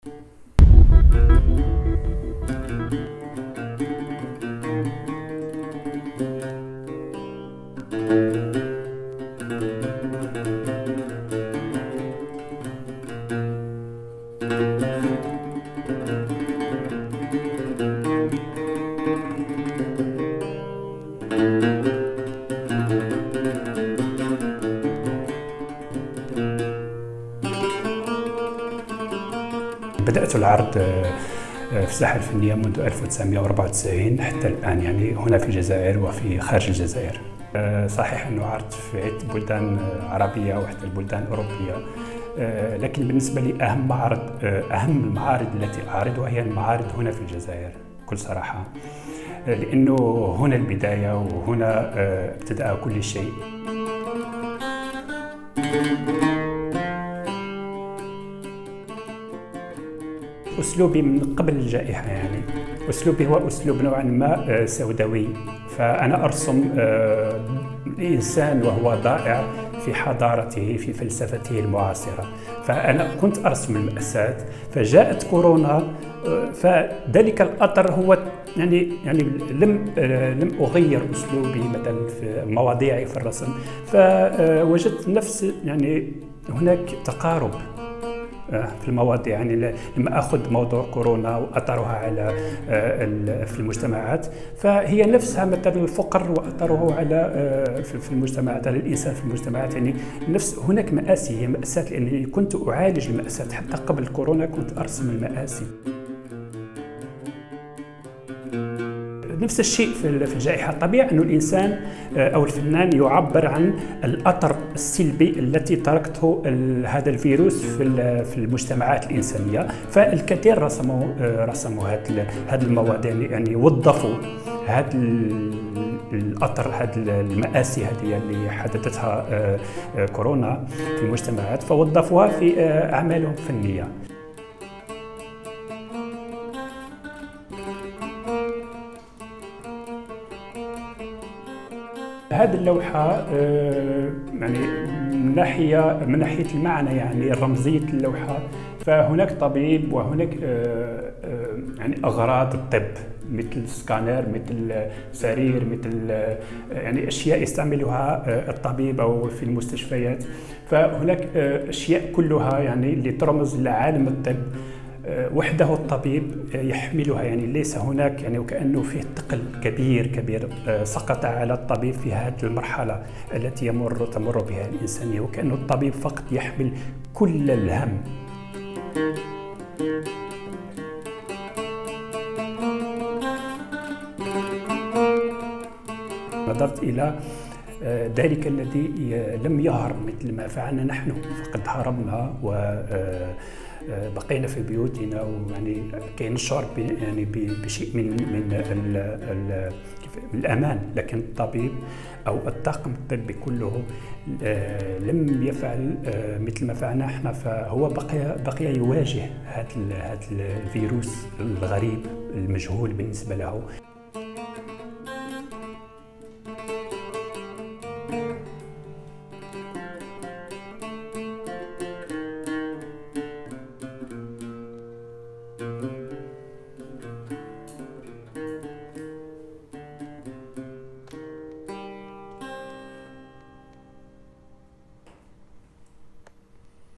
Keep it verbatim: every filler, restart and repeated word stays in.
بدأت العرض في الساحة الفنية منذ ألف وتسعمئة وأربعة وتسعين حتى الآن، يعني هنا في الجزائر وفي خارج الجزائر. صحيح أنه عرض في عدة بلدان عربية وحتى البلدان الأوروبية، لكن بالنسبة لي أهم معرض أهم المعارض التي أعرضها هي المعارض هنا في الجزائر بكل صراحة، لأنه هنا البداية وهنا ابتدأ كل شيء. أسلوبي من قبل الجائحة، يعني أسلوبي هو أسلوب نوعا ما سوداوي، فأنا أرسم الإنسان وهو ضائع في حضارته في فلسفته المعاصرة، فأنا كنت أرسم المأساة، فجاءت كورونا، فذلك الأثر هو يعني يعني لم لم أغير أسلوبي مثلا في مواضيعي في الرسم، فوجدت نفس يعني هناك تقارب في المواضيع. يعني لما أخذ موضوع كورونا وأثرها على في المجتمعات، فهي نفسها مثلا الفقر وأثره على في المجتمعات، على الإنسان في المجتمعات، يعني نفس هناك مآسي، هي مأساة، لأني كنت أعالج المأساة حتى قبل كورونا، كنت أرسم المآسي. نفس الشيء في الجائحة، طبيعي أن الإنسان أو الفنان يعبر عن الأثر السلبي التي تركته هذا الفيروس في المجتمعات الإنسانية، فالكثير رسموا رسموا هذه المواضيع، يعني وظفوا هذا الأثر، هذه المآسي هذه اللي حدثتها كورونا في المجتمعات، فوظفوها في أعمالهم الفنية. هذه اللوحة يعني من ناحية من ناحية المعنى، يعني رمزية اللوحة، فهناك طبيب وهناك يعني أغراض الطب مثل سكانر، مثل سرير، مثل يعني أشياء يستعملها الطبيب أو في المستشفيات، فهناك أشياء كلها يعني اللي ترمز لعالم الطب وحده الطبيب يحملها، يعني ليس هناك يعني وكأنه فيه ثقل كبير كبير سقط على الطبيب في هذه المرحلة التي يمر تمر بها الإنسانية، وكأنه الطبيب فقط يحمل كل الهم. نظرت إلى ذلك الذي لم يهرب مثل ما فعلنا نحن، فقد هربنا وبقينا في بيوتنا، ويعني كاين الشعور يعني بشيء من من الأمان، لكن الطبيب أو الطاقم الطبي كله لم يفعل مثل ما فعلنا احنا، فهو بقي بقي يواجه هذا هذا الفيروس الغريب المجهول بالنسبة له.